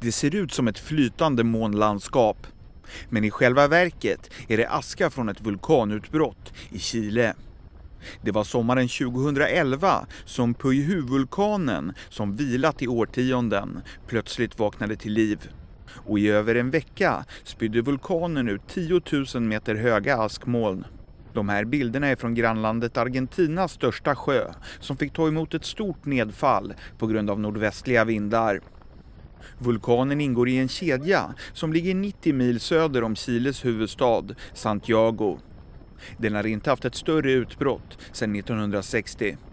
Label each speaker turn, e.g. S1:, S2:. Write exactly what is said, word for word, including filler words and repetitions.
S1: Det ser ut som ett flytande månlandskap. Men i själva verket är det aska från ett vulkanutbrott i Chile. Det var sommaren tjugohundraelva som Puyehue-vulkanen, som vilat i årtionden, plötsligt vaknade till liv. Och i över en vecka spydde vulkanen ut tio tusen meter höga askmoln. De här bilderna är från grannlandet Argentinas största sjö, som fick ta emot ett stort nedfall på grund av nordvästliga vindar. Vulkanen ingår i en kedja som ligger nittio mil söder om Chiles huvudstad, Santiago. Den har inte haft ett större utbrott sedan nittonhundrasextio.